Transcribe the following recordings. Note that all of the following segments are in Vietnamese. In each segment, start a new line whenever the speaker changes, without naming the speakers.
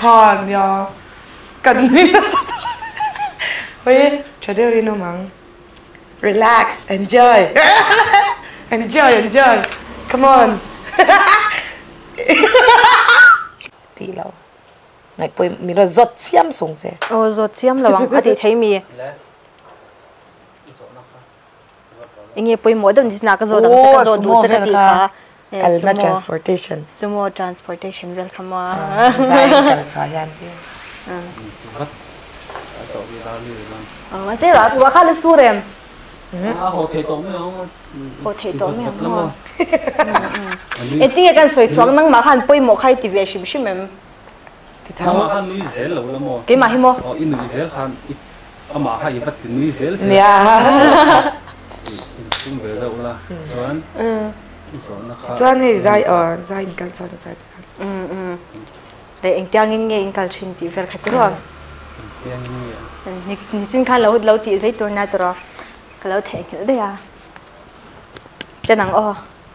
Khan ya. Kan ni na. Wait, chadeo ino mang. Relax, enjoy. Enjoy. Come on. Tí lâu. Ngày bôi mi nó giọt xiêm xuống xe.
Giọt xiêm là bằng à thì thấy mi. Anh nghe bôi mỗi đợt nào cái giọt đằng cái giọt đủ chất đi cả.
Kalna transportation.
Sumo transportation welcome à.
Zai kal sayan.
Mà sẽ là qua khá là suy em.
Hồ thầy tổ mới không?
Hồ thầy tổ mới không? Em chỉ cái soi chuang năng mà han bôi một khai TV xìm em.
Mà han nuôi dễ lâu lắm mà.
Cái mà hi mo?
In nuôi dễ han, mà hay vật nuôi dễ.
Yeah.
Cũng về đâu là. Chuan.
Chuan thì zai zai in kal chuan zai.
Để anh tiếng nghe in kal chin TV khai rồi. Ni chính khai lâu thì thấy tôi na rồi. Cái lâu thế cái đấy à. Chân nắng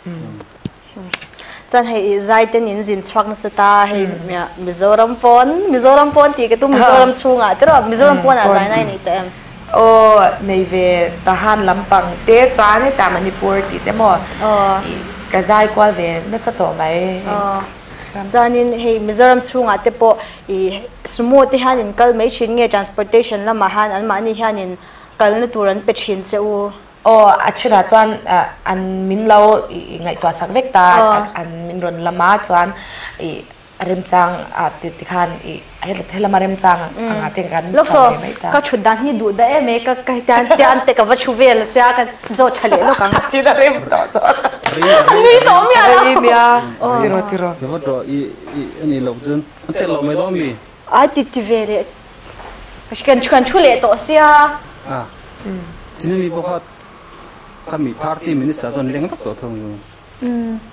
chân hay zai tên in zin swag na ta hay Mizoram phone thì cái tu Mizoram chung à, tức là Mizoram phone à zai này này tụi em.
Này về tahan lampang te chuan ấy ta Manipur thì te mo. Cái zai qua về nó sẽ tổ máy.
Cho nên hay Mizoram chung à te po sumo thì han in kal mấy chuyện nghe transportation là mà han anh mà ni han in kal na turan pe chin se u.
Achira chuan an min lo ngai twa sak vek ta an min ron lama chuan rem chang ti khan helama rem chang anga te kan
lokso ka chudan hi du da em ka tan te ka va chuvel sia ka zo chale lo ka
ti da rem to
ni to mi
ala tiro
cái vật đó anh lộc chân anh lộc mấy đó mi
ti vele kan chule to sia
chính là mi bao hết cái mi 30 minutes à chọn leng tắc tổ thông rồi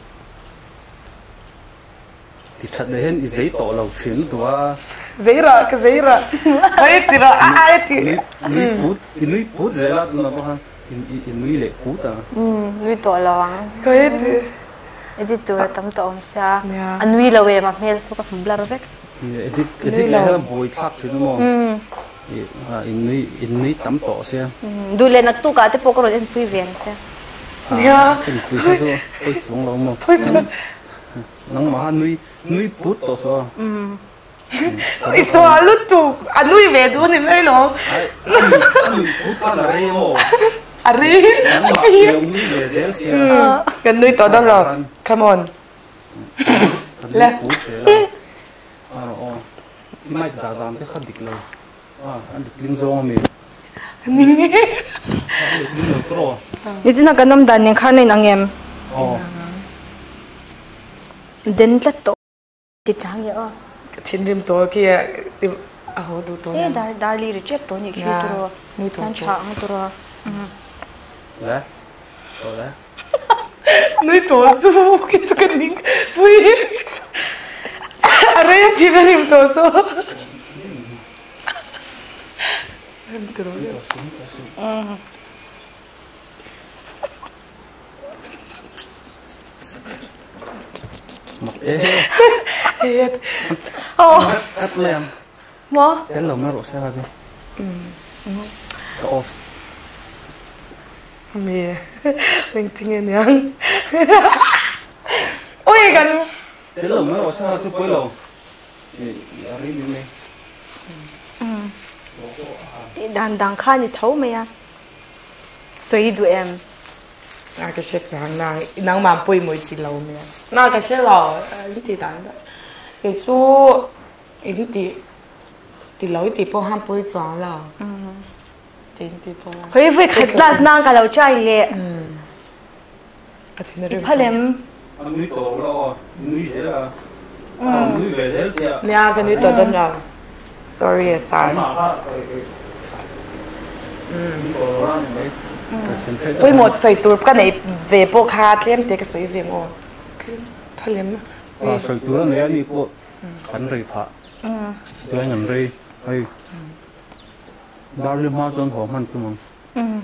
thì thật đấy hiện giấy tổ lộc chuyến tụa
giấy ra cái thì
núi bút giấy là tụi nó bao núi lệ bút à
núi tổ lộc
cái
thì tụi tấm tổ xa núi là về mà nghe số các phần blar vek
edit là bồi thắt chứ đúng không núi tấm tổ xe
đuôi lên nát tu cả thì bốc rồi em phi về chứ
em phi cái số tôi xuống lâu mà nắng mà núi bút tổ số
so lúc tu núi về đuôi này mấy lo
núi bút là rây mồ
rây
núi về dễ xe
cái núi to đó rồi come on
núi bút xe là mai đã làm thế khăn địch lâu anh địch linh zong mình
นี่จริงๆก็น้ำดันยังข้างในนังเอ็มเดินลัดโตติดจังเยอะ
ชิ้นริมตัวkiaติดูตัว
นี่ดาลีรีเจ็บตัวนี่คือตัวนั่นฉากให้ตัว
แล้วตัวแล้ว
นุ้ยตัวสู้คิดสักนิดปุ้ยอะไรที่ริมตัวสู้
cắt lên
mà
đến lồng nó rộ xe rồi off
mẹ mình听见娘ôi gần
đến lồng nó rộ xe cho bơi lồng đi đi
đàn đàn khai thì thấu mày à tùy tụi em
cái xe chẳng nàng mà bơi mới chỉ lâu mẹ cái xe lò những gì đàn đó cái chú những thì lâu thì bao ham bơi chọn là thì bao
hơi vui khách ra nàng cả lâu trai lệ phải làm
núi tổ đó núi thế là núi về thế
nè cái núi tổ đó là sorry sai với một sợi tụi cái này về bộ khát thêm thì cái sợi về ngô phải làm
sợi tụi này đi bộ bắn rì phạ tụi anh rì hay đào liêm hoa cho họ man tụi mình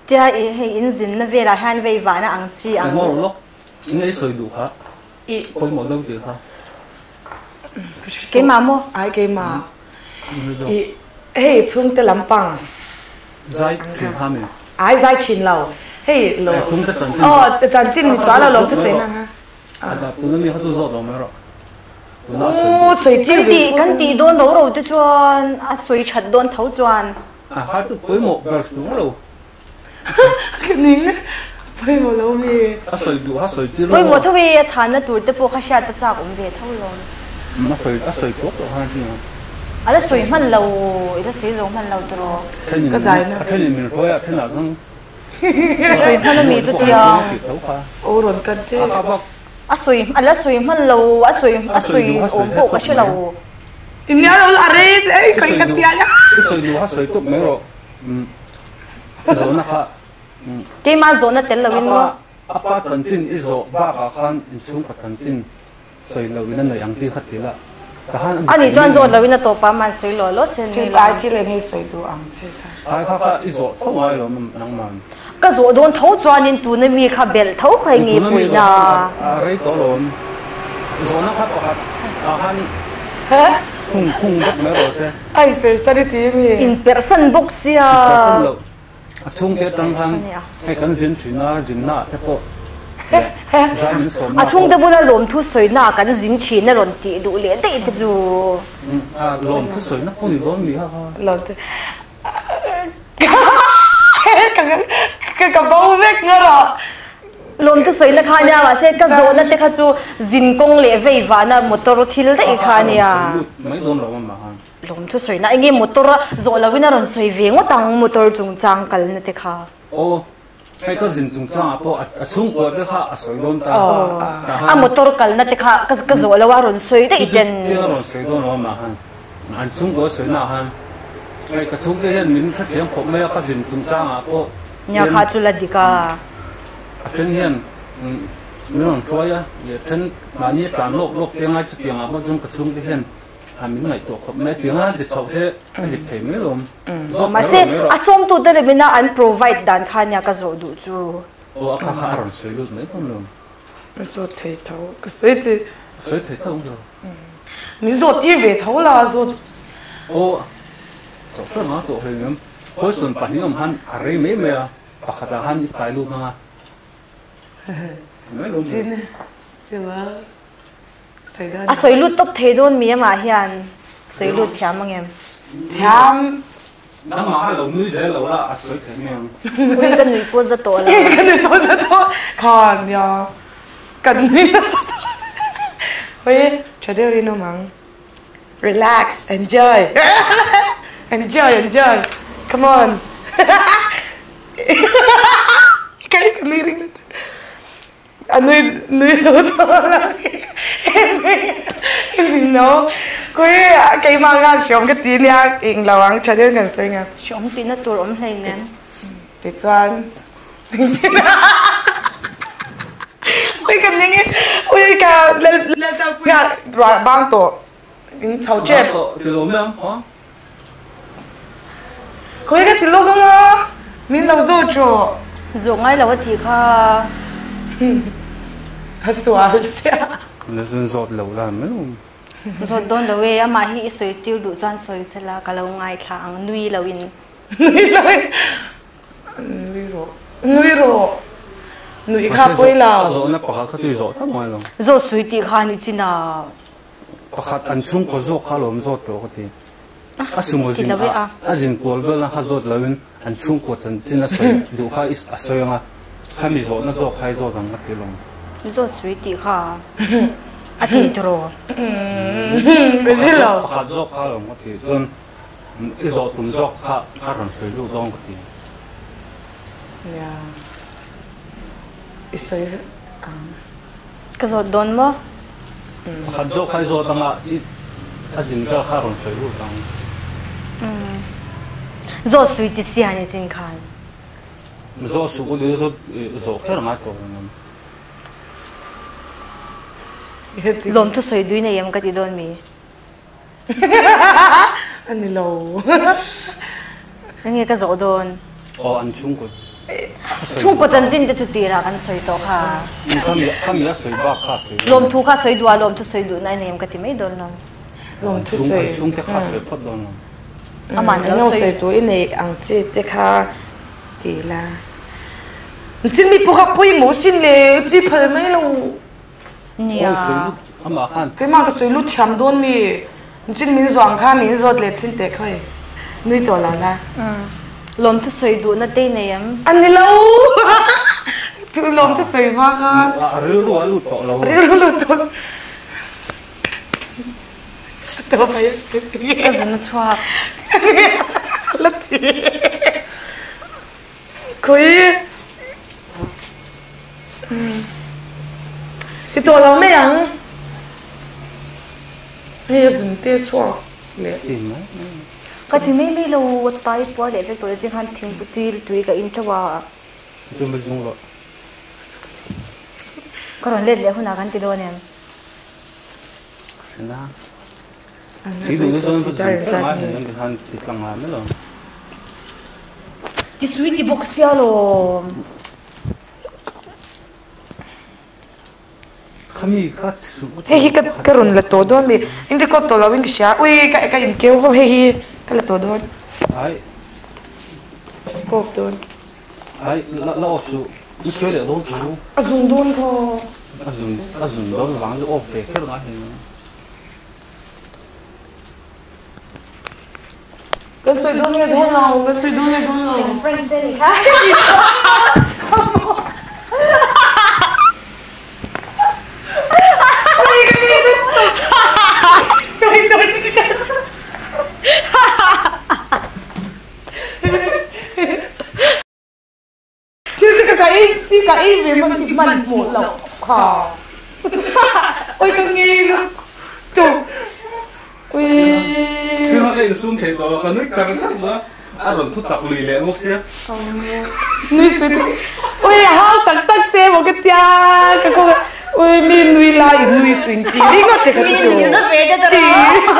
tia hei injin na vela han vei vana ang chi
anh
ang
ngồi lúc ngay sợi đủ hả
i
tôi một lâu được hả
ke ma mo
ai ke ma i hey chung te lampang
dai chuyện ham mình
ai zai chin lo hey lo
chúng ta cần
tan chin ni cha lo lo tu se na ha
à đã tụi nó mi hết tôi dọn rồi mấy rồi tụi nó
ô sợi ti
kan ti don lo ro te chuan a soi that don tho chuan
à hai tụi với một bờ đúng rồi
cái nín phải một lâu mi
à sợi đủ hát sợi tiêu
oi mo thoi chan na tur te po kha sha ta cha ve tho lo
nó sợi à sợi chốt rồi hai chứ
ala soi man lo ila soi zo man lo tro
thế nhìn mình thôi à thế nào không
soi man mi tu tia
ô rồi cần thế
à không
a soi man lo a soi om po ka sha lo
in nhà đâu là đấy ấy coi cái tia nhá
cái sợi đủ hát sợi tốt mấy rồi rồi nó khác
ke ma zo na tel lo in mo
apa tantin izo ba ka khan chung ka tantin soi lo win na yang ti khat ti la ka han
ani chuan zo lo in to pa man soi lo lo sen
thì
ni
ai
lo
chỉ là người sợi đồ ăn thế
ai kha izo tho mai lo nang man
ka zo don tho chuan in tu na mi kha bel tho khai ngi pui na
a rei to lo zo na khat pa han
hả
khung bat mai ro se
ai phải sao đi tìm mi
in person book sia
chung te tang han ai kan jin thina jin na te po zai min som
a chung te buna lom thu soi na kan jin chi na ron ti du le te te ju
à lom thu soi na poni lom ni ha
lộn thế cái bao vết ngờ rồi
lom thu soi na kha nya ma se ka zo na te kha chu jin kong le vei wa na motor thil te kha nia
mấy đồn rồi mà han
lom thu soi na nge motor zo la wina ron soi ve ngo tang motor chung chang kal na te kha
ô hay có dinh chung cha po chung ko te kha soi don ta
a motor kal na te kha ka zo la wa ron soi te jen
te ron soi don ro ma han an chung ko soi na han ai ka chung te hian min thak thiam phom me ka dinh chung cha po
nya kha chu la dika
ten hian mình nói ya ye ten mani tlan lok tiếng ai chu tiếng apa chung ka chung te hian mình ngai to khop me tiếng an de chau se an de thei me lom
ma se a som tu te le bina an provide dan kha nya ka zo du chu
o ka kha ron soi lut me ton lom
mình rồi thấy thấu cái sợi thì
soi thei thau jo
mình rồi đi về thấu là rồi
o chau ka ma to he ngam khoi sun pan ni ngam han are me me a pakhata han kai lu na me lom
tin thế mà xảy ra
a soi lut top the don mi ma hian soi lut thiam mang em
tham
nang ma lo nu je lo la a soi thei me
ui kan nui po za to la
cái này tôi sẽ thôi còn nhờ cần đi ôi chờ đợi đi nó mắng relax enjoy enjoy come on cái này ring anh nuôi to là em nó cái mang ra xuống cái tiền nha in lâu ăn chờ đợi gần sinh à
shom tin na tur om hlei nen
để choan ôi cái này ôi cái là bang tổ in chào chết
ti lo me ha
khối cái tiền lô không à mình đâu rồi cho
zo ngai la thi kha
sual xe
le zun zot lo la me
zo don lo we ama hi soi tiu du chan soi sela ka lo ngai kha ang nui lo in
nuôi rồi nuôi khá quay lao
zo na pakhat kha tu zo ta mai lo
zo sui ti kha ni china
pakhat an chung ko zo kha lom zo to ko ti asumo jin a jin kol vel na ha zot lawin an chung ko chan tin a soi du kha is a soi nga khami zo na zo khai zo dang ka ti long
zo sui ti kha a ti tro
cái gì lao
pakhat zo kha lom ko ti chon i zo tum zo kha a ron soi lu dong ko ti
ya isai
ka zo don mo
pakhat zo khai zo dang a jin ga kha ron soi lu dang
zo sui ti si ani jin khan
zo su ko de zo kha ma to ngam
lom tu soi dui na yam ka ti don mi
anh lâu
nge ka zo don
o an chung ko
chung ko chan jin de thu ti ra kan soi to kha
khami la soi ba kha soi
lom thu kha soi dua lom thu soi du nai nem ka ti mai don nam
lom thu soi
chung te kha soi phot don
aman
lo soi tu ine ang che te kha ti la chin mi po kha pui mo sin le chi phal mai lo
nia
ama han
cái mà cái soi lu thiam don mi chin mi zong kha mi zot le chin te khoi nui to la na
lom thu soi du na te nem
anh đi lâu tu lom thu soi ma kha
ru lu to lo
lu to phải
ka zan chwa
lát khoi thì to lâu mấy anh hay dùng tiền xóa lệ
tìm á
ka ti mai mai lo tai po le te to jing han thing puti tui ka in chawa
zum lo
karon le le huna kan ti do nem
na thì đủ cho nó phải dùng mà thì nó han thì càng làm mới lo
ti sweet box ya lo
khami khat su
hey cái run là to don mi in cái to là wing xia ui cái in kêu vào hey cái là to don
ai
cột don
ai la osu ni soi le do tu
azung don ko
azun do wang lo off ke lo ngai
cái soi don nghe don nào cái soi don nghe don nào
friend thế ha
soi don cái vì mình một lẩu khò ôi con nghe luôn tụ ui
cái họ này xuống thế đó còn nước chẳng chắc nữa rồi thu tập lì lẹ một xíu
nuôi suy ui hao tắc tắc chế một cái tia cái cô ui mình nuôi lại nuôi suy chỉ đi ngót thì cái
mình rất về cho
chỉ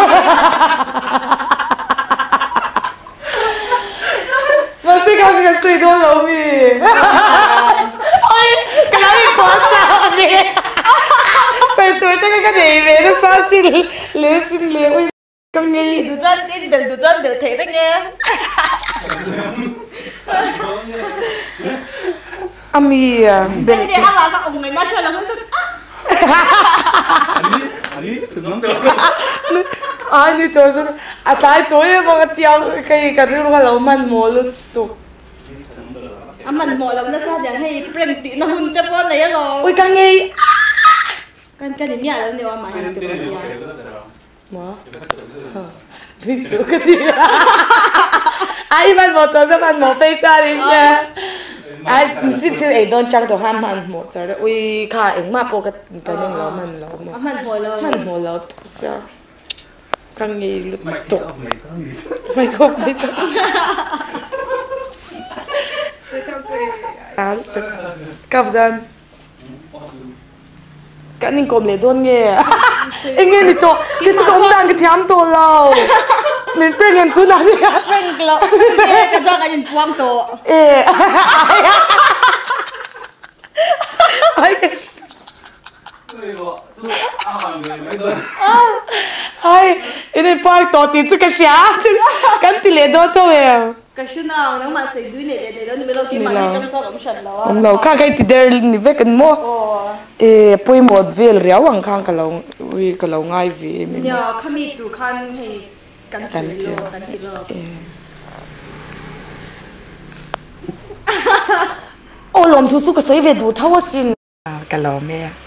mà sẽ có cái suy đó lâu mi ôi cái này quá sao vậy sai tuổi cái này về nó sao xin lẽ ui con nghe
du chân được thế đấy nghe
ami
bên đây mà các ông này nó chơi là không được
ani từng lắm
ai ni to so a tai to e mo tiao kai ka ru ha lo man mo lu tu
mình mỗi lần nó sao dạng hay prank tí nó hun cho con này rồi
ui ka nghe
cái điểm nhà là điều mà hàng từ bây giờ
mo đi số cái gì ai man mo to sa man mo pe cha đi nha ai chỉ cái ấy don chắc đồ ham man mo cha ui kha eng ma po cái nên lo man lo mo
mình hồi rồi
man mo lo tu sa ka nghe lu tu mày không biết cặp dân cái ninh cồm lấy đôn nghe anh nghe thì to cái chỗ ông đang cái thám to lâu mình quen em tu nào đi
prank lo cái cho cái nhìn quang to
ê ai ai ini park to thì cái xả cái tỷ lệ đó thôi em
cái chuyện nào nó mà xảy đuôi này để đó thì mình lâu khi mà đi trong sau đóng sần lâu
ông lâu cái thì there ni về cần mua ê pui một về réo hoàng khang cái lâu ngay về mình
nhờ khami trụ khan hay cắn xì lô
ô lom thu su cái sấy về đủ thâu xin cái lâu mẹ